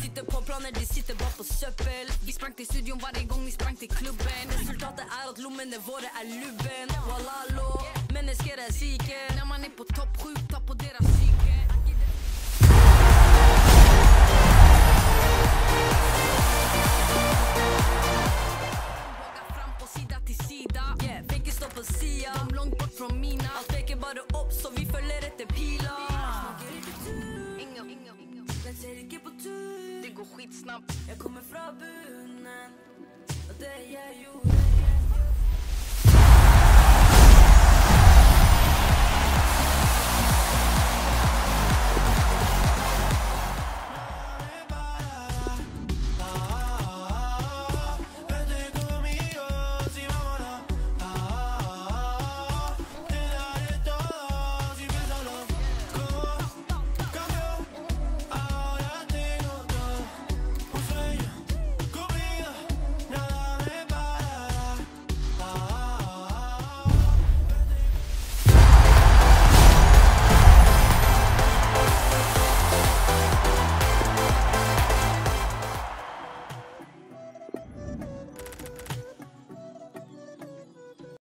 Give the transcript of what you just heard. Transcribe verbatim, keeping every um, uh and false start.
sitter på planer, de sitter bara på söppel. Vi sprang till studion varje gång vi sprang till klubben. Resultatet är att lommene våra är lubben. Wallalo, mennesker är psyke. När man är på topp sju, ta på deras psyke. Våga fram på sida till sida. Yeah, fake står på sia. De långt bort från mina. Allt pekar bara upp så vi följer efter pilar. Men ser inte på tur. Det går skitsnabbt. Jag kommer från bunnen. Och det är jag ju.